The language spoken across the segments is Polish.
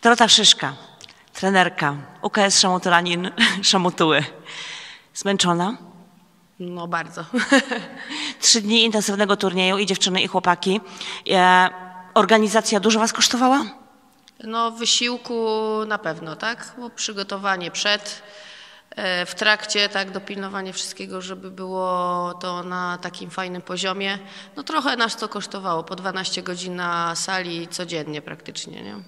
Dorota Szyszka, trenerka UKS Szamoturanin Szamotuły. Zmęczona? No bardzo. 3 dni intensywnego turnieju i dziewczyny i chłopaki. Organizacja dużo was kosztowała? No wysiłku na pewno, tak? Bo przygotowanie przed, w trakcie, tak, dopilnowanie wszystkiego, żeby było to na takim fajnym poziomie. No trochę nas to kosztowało, po 12 godzin na sali codziennie praktycznie, nie?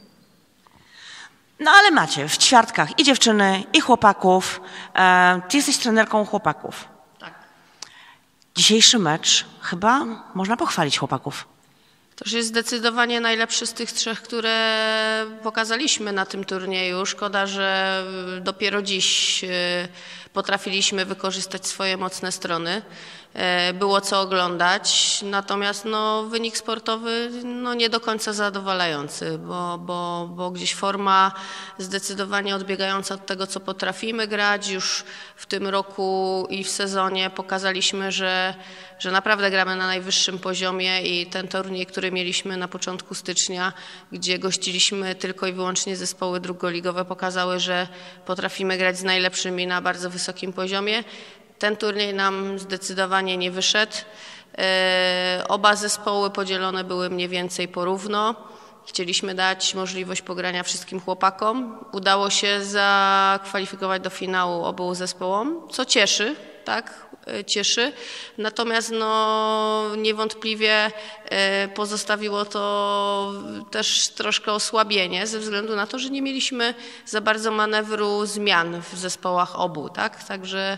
No ale macie w ćwiartkach i dziewczyny, i chłopaków. Ty jesteś trenerką chłopaków. Tak. Dzisiejszy mecz chyba można pochwalić chłopaków. To już jest zdecydowanie najlepszy z tych 3, które pokazaliśmy na tym turnieju. Szkoda, że dopiero dziś potrafiliśmy wykorzystać swoje mocne strony. Było co oglądać, natomiast no, wynik sportowy no, nie do końca zadowalający, bo gdzieś forma zdecydowanie odbiegająca od tego, co potrafimy grać. Już w tym roku i w sezonie pokazaliśmy, że naprawdę gramy na najwyższym poziomie i ten turniej, który mieliśmy na początku stycznia, gdzie gościliśmy tylko i wyłącznie zespoły drugoligowe, pokazały, że potrafimy grać z najlepszymi na bardzo wysokim poziomie. Ten turniej nam zdecydowanie nie wyszedł. Oba zespoły podzielone były mniej więcej porówno. Chcieliśmy dać możliwość pogrania wszystkim chłopakom. Udało się zakwalifikować do finału obu zespołom, co cieszy, tak? Cieszy. Natomiast no, niewątpliwie pozostawiło to też troszkę osłabienie ze względu na to, że nie mieliśmy za bardzo manewru zmian w zespołach obu, tak? Także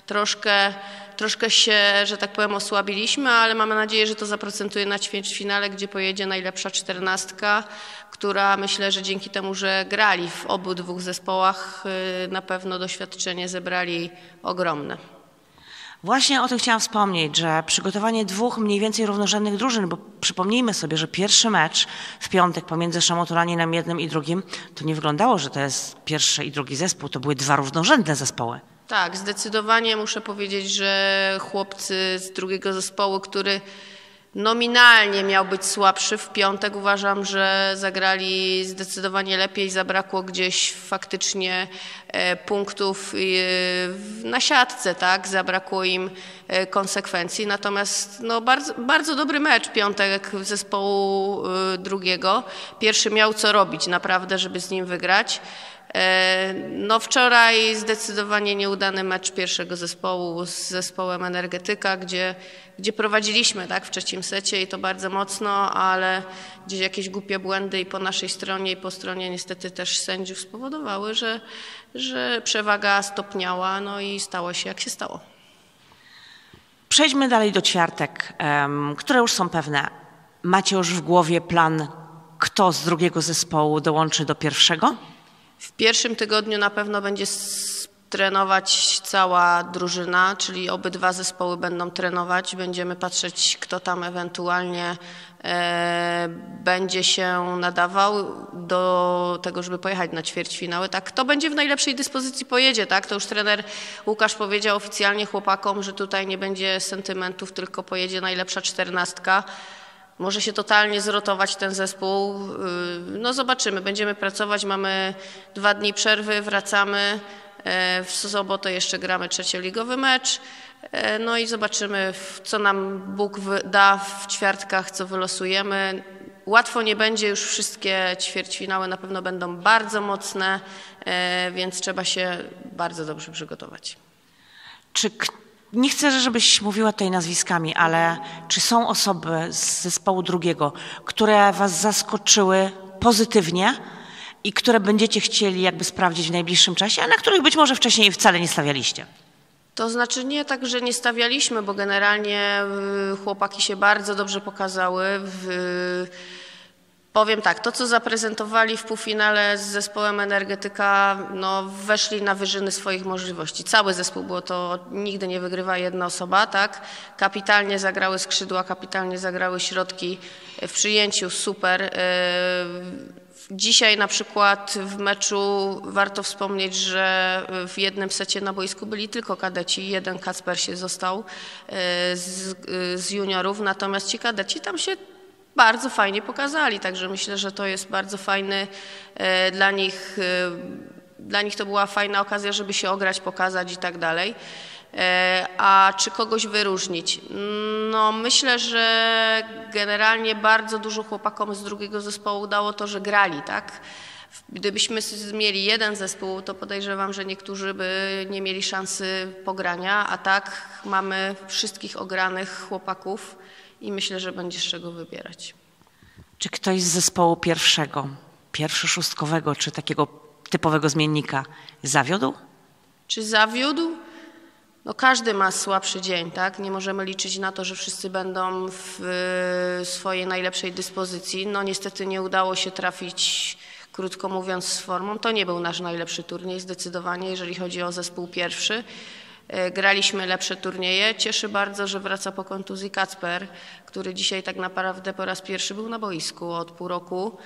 troszkę się, że tak powiem, osłabiliśmy, ale mamy nadzieję, że to zaprocentuje na ćwierćfinale, gdzie pojedzie najlepsza 14, która myślę, że dzięki temu, że grali w obu dwóch zespołach, na pewno doświadczenie zebrali ogromne. Właśnie o tym chciałam wspomnieć, że przygotowanie 2 mniej więcej równorzędnych drużyn, bo przypomnijmy sobie, że pierwszy mecz w piątek pomiędzy Szamoturaninem jednym i drugim, to nie wyglądało, że to jest pierwszy i drugi zespół, to były 2 równorzędne zespoły. Tak, zdecydowanie muszę powiedzieć, że chłopcy z drugiego zespołu, który nominalnie miał być słabszy, w piątek uważam, że zagrali zdecydowanie lepiej. Zabrakło gdzieś faktycznie punktów na siatce, tak? Zabrakło im konsekwencji. Natomiast no, bardzo dobry mecz piątek zespołu drugiego. Pierwszy miał co robić naprawdę, żeby z nim wygrać. No wczoraj zdecydowanie nieudany mecz pierwszego zespołu z zespołem Energetyka, gdzie prowadziliśmy, tak, w trzecim secie i to bardzo mocno, ale gdzieś jakieś głupie błędy i po naszej stronie i po stronie niestety też sędziów spowodowały, że przewaga stopniała, no i stało się jak się stało. Przejdźmy dalej do ćwiartek, które już są pewne. Macie już w głowie plan, kto z drugiego zespołu dołączy do pierwszego? W pierwszym tygodniu na pewno będzie trenować cała drużyna, czyli obydwa zespoły będą trenować. Będziemy patrzeć, kto tam ewentualnie będzie się nadawał do tego, żeby pojechać na ćwierćfinały. Tak, kto będzie w najlepszej dyspozycji pojedzie, tak? To już trener Łukasz powiedział oficjalnie chłopakom, że tutaj nie będzie sentymentów, tylko pojedzie najlepsza 14. Może się totalnie zrotować ten zespół. No zobaczymy, będziemy pracować, mamy 2 dni przerwy, wracamy. W sobotę jeszcze gramy trzecioligowy mecz. No i zobaczymy, co nam Bóg da w ćwiartkach, co wylosujemy. Łatwo nie będzie, już wszystkie ćwierćfinały na pewno będą bardzo mocne, więc trzeba się bardzo dobrze przygotować. Nie chcę, żebyś mówiła tutaj nazwiskami, ale czy są osoby z zespołu drugiego, które was zaskoczyły pozytywnie i które będziecie chcieli jakby sprawdzić w najbliższym czasie, a na których być może wcześniej wcale nie stawialiście? To znaczy nie tak, że nie stawialiśmy, bo generalnie chłopaki się bardzo dobrze pokazały. Powiem tak, to co zaprezentowali w półfinale z zespołem Energetyka, no weszli na wyżyny swoich możliwości. Cały zespół, było to nigdy nie wygrywa jedna osoba, tak? Kapitalnie zagrały skrzydła, kapitalnie zagrały środki w przyjęciu, super. Dzisiaj na przykład w meczu warto wspomnieć, że w jednym secie na boisku byli tylko kadeci, jeden Kacper się został z juniorów, natomiast ci kadeci tam się bardzo fajnie pokazali, także myślę, że to jest bardzo fajny dla nich to była fajna okazja, żeby się ograć, pokazać i tak dalej. A czy kogoś wyróżnić? No myślę, że generalnie bardzo dużo chłopakom z drugiego zespołu dało to, że grali, tak? Gdybyśmy mieli jeden zespół, to podejrzewam, że niektórzy by nie mieli szansy pogrania, a tak mamy wszystkich ogranych chłopaków i myślę, że będzie z czego wybierać. Czy ktoś z zespołu pierwszoszóstkowego, czy takiego typowego zmiennika zawiódł? Czy zawiódł? No każdy ma słabszy dzień, tak? Nie możemy liczyć na to, że wszyscy będą w swojej najlepszej dyspozycji. No niestety nie udało się trafić, krótko mówiąc, z formą. To nie był nasz najlepszy turniej zdecydowanie, jeżeli chodzi o zespół pierwszy. Graliśmy lepsze turnieje. Cieszy bardzo, że wraca po kontuzji Kacper, który dzisiaj tak naprawdę po raz pierwszy był na boisku od pół roku.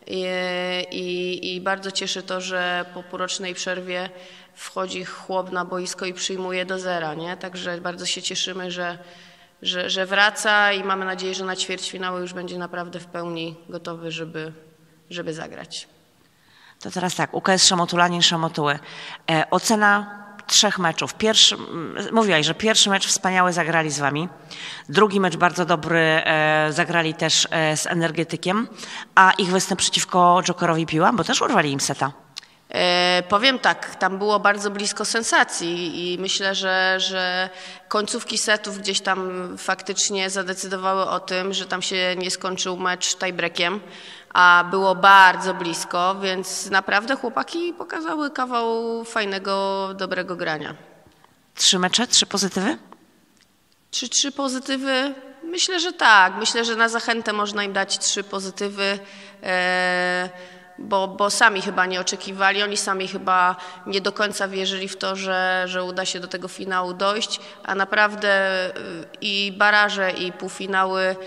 I bardzo cieszy to, że po półrocznej przerwie wchodzi chłop na boisko i przyjmuje do zera, nie? Także bardzo się cieszymy, że wraca i mamy nadzieję, że na ćwierćfinały już będzie naprawdę w pełni gotowy, żeby zagrać. To teraz tak, UKS Szamotulanin, Szamotuły. Ocena 3 meczów. Mówiłaś, że pierwszy mecz wspaniały zagrali z wami. Drugi mecz bardzo dobry zagrali też z Energetykiem. A ich występ przeciwko Jokerowi Piła, bo też urwali im seta. Powiem tak, tam było bardzo blisko sensacji i myślę, że końcówki setów gdzieś tam faktycznie zadecydowały o tym, że tam się nie skończył mecz tiebreakiem, a było bardzo blisko, więc naprawdę chłopaki pokazały kawał fajnego, dobrego grania. 3 mecze, 3 pozytywy? 3 pozytywy? Myślę, że tak. Myślę, że na zachętę można im dać 3 pozytywy. Bo sami chyba nie oczekiwali, oni sami chyba nie do końca wierzyli w to, że uda się do tego finału dojść, a naprawdę i baraże, i półfinały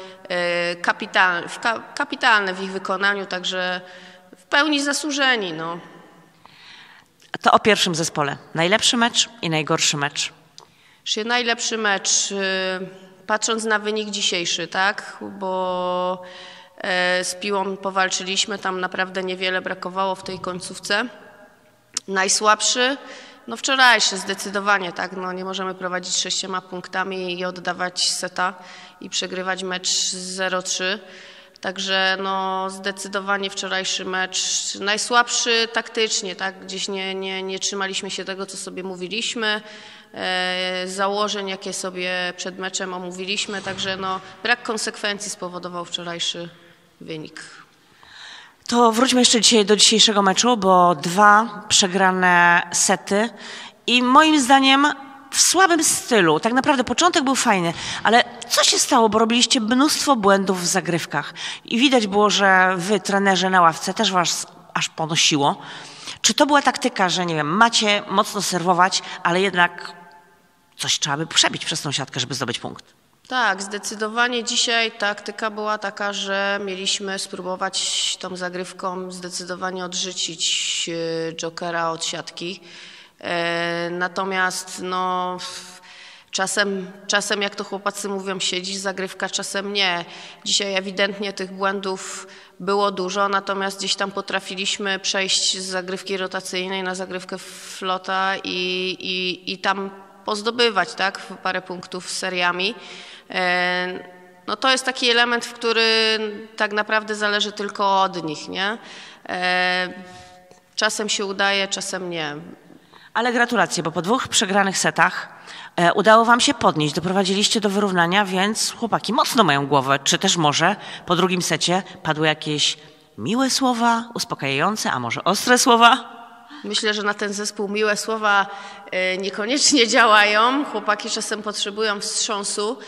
kapitalne w ich wykonaniu, także w pełni zasłużeni. No. To o pierwszym zespole. Najlepszy mecz i najgorszy mecz. Najlepszy mecz, patrząc na wynik dzisiejszy, tak, bo z Piłą powalczyliśmy, tam naprawdę niewiele brakowało w tej końcówce. Najsłabszy, no wczorajszy zdecydowanie, tak, no nie możemy prowadzić 6 punktami i oddawać seta i przegrywać mecz 0-3. Także no zdecydowanie wczorajszy mecz najsłabszy taktycznie, tak, gdzieś nie trzymaliśmy się tego, co sobie mówiliśmy, założeń, jakie sobie przed meczem omówiliśmy, także no brak konsekwencji spowodował wczorajszy wynik. To wróćmy jeszcze dzisiaj do dzisiejszego meczu, bo 2 przegrane sety i moim zdaniem w słabym stylu. Tak naprawdę początek był fajny, ale co się stało, bo robiliście mnóstwo błędów w zagrywkach i widać było, że wy, trenerzy na ławce, też was aż ponosiło. Czy to była taktyka, że nie wiem, macie mocno serwować, ale jednak coś trzeba by przebić przez tą siatkę, żeby zdobyć punkt? Tak, zdecydowanie dzisiaj taktyka była taka, że mieliśmy spróbować tą zagrywką zdecydowanie odrzucić Jokera od siatki. Natomiast no, czasem, jak to chłopacy mówią, siedzi zagrywka, czasem nie. Dzisiaj ewidentnie tych błędów było dużo, natomiast gdzieś tam potrafiliśmy przejść z zagrywki rotacyjnej na zagrywkę flota i tam pozdobywać, tak, parę punktów seriami. No to jest taki element, w który tak naprawdę zależy tylko od nich, nie? Czasem się udaje, czasem nie. Ale gratulacje, bo po 2 przegranych setach udało wam się podnieść, doprowadziliście do wyrównania, więc chłopaki mocno mają głowę. Czy też może po drugim secie padły jakieś miłe słowa, uspokajające, a może ostre słowa? Myślę, że na ten zespół miłe słowa niekoniecznie działają. Chłopaki czasem potrzebują wstrząsu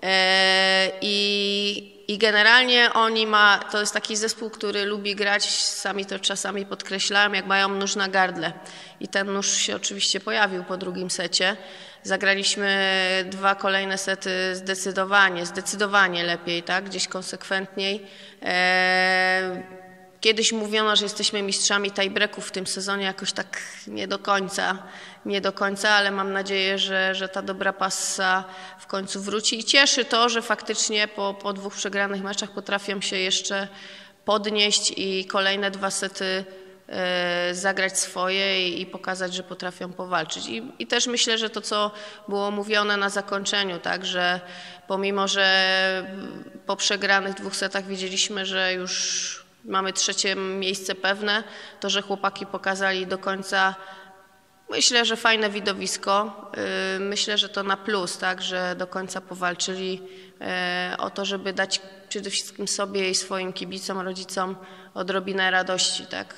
i generalnie to jest taki zespół, który lubi grać, sami to czasami podkreślają, jak mają nóż na gardle. I ten nóż się oczywiście pojawił po drugim secie. Zagraliśmy 2 kolejne sety zdecydowanie lepiej, tak? Gdzieś konsekwentniej. Kiedyś mówiono, że jesteśmy mistrzami tiebreaków w tym sezonie, jakoś tak nie do końca, ale mam nadzieję, że ta dobra passa w końcu wróci i cieszy to, że faktycznie po 2 przegranych meczach potrafią się jeszcze podnieść i kolejne 2 sety zagrać swoje i pokazać, że potrafią powalczyć. I też myślę, że to, co było mówione na zakończeniu, tak, że pomimo, że po przegranych 2 setach widzieliśmy, że już mamy 3. miejsce pewne, to, że chłopaki pokazali do końca, myślę, że fajne widowisko. Myślę, że to na plus, tak, że do końca powalczyli o to, żeby dać przede wszystkim sobie i swoim kibicom, rodzicom odrobinę radości, tak.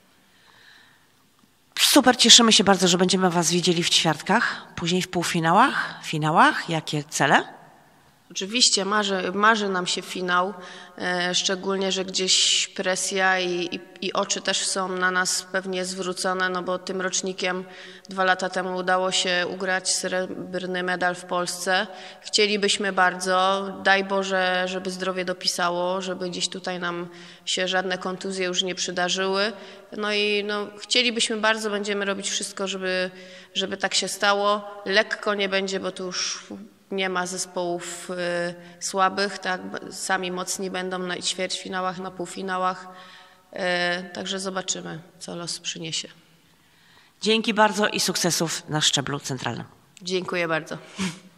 Super, cieszymy się bardzo, że będziemy Was widzieli w ćwiartkach, później w półfinałach, finałach. Jakie cele? Oczywiście marzy nam się finał, szczególnie, że gdzieś presja i oczy też są na nas pewnie zwrócone, no bo tym rocznikiem 2 lata temu udało się ugrać srebrny medal w Polsce. Chcielibyśmy bardzo, daj Boże, żeby zdrowie dopisało, żeby gdzieś tutaj nam się żadne kontuzje już nie przydarzyły. No i chcielibyśmy bardzo, będziemy robić wszystko, żeby tak się stało. Lekko nie będzie, bo tu już nie ma zespołów słabych, tak? Sami mocni będą na ćwierćfinałach, na półfinałach, także zobaczymy, co los przyniesie. Dzięki bardzo i sukcesów na szczeblu centralnym. Dziękuję bardzo.